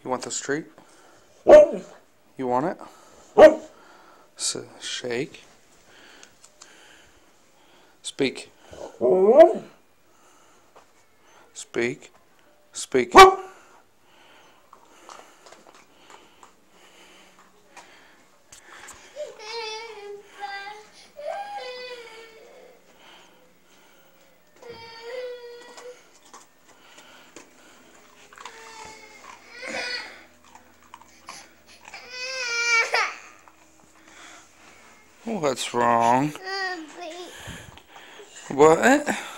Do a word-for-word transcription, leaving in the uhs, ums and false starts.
You want this treat? You want it? So, shake. Speak. Speak. Speak. What's wrong? What?